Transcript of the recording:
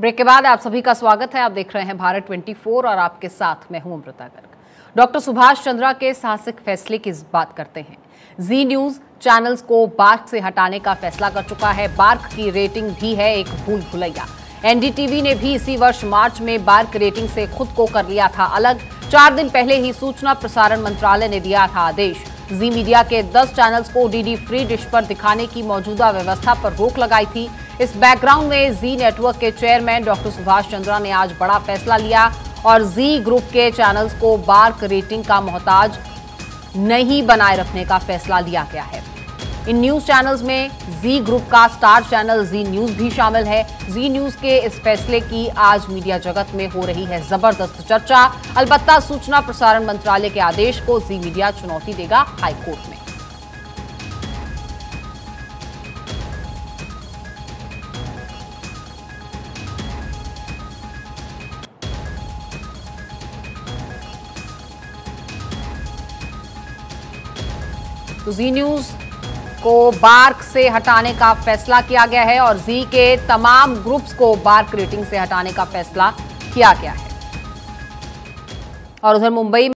Break के बाद आप सभी का स्वागत है। आप देख रहे हैं भारत 24 और आपके साथ मैं हूं अमृता गर्ग। डॉक्टर सुभाष चंद्रा के साहसिक फैसले की बात करते हैं। जी न्यूज चैनल्स को बार्क से हटाने का फैसला कर चुका है। बार्क की रेटिंग भी है एक भूल भुलैया। एनडीटीवी ने भी इसी वर्ष मार्च में बार्क रेटिंग से खुद को कर लिया था अलग। 4 दिन पहले ही सूचना प्रसारण मंत्रालय ने दिया था आदेश। जी मीडिया के 10 चैनल्स को डीडी फ्री डिश पर दिखाने की मौजूदा व्यवस्था पर रोक लगाई थी। इस बैकग्राउंड में जी नेटवर्क के चेयरमैन डॉक्टर सुभाष चंद्रा ने आज बड़ा फैसला लिया और जी ग्रुप के चैनल्स को बार्क रेटिंग का मोहताज नहीं बनाए रखने का फैसला लिया गया है। इन न्यूज चैनल्स में जी ग्रुप का स्टार चैनल जी न्यूज भी शामिल है। जी न्यूज के इस फैसले की आज मीडिया जगत में हो रही है जबरदस्त चर्चा। अलबत्ता सूचना प्रसारण मंत्रालय के आदेश को जी मीडिया चुनौती देगा हाईकोर्ट में। तो जी न्यूज को बार्क से हटाने का फैसला किया गया है और जी के तमाम ग्रुप्स को बार्क रेटिंग से हटाने का फैसला किया गया है। और उधर मुंबई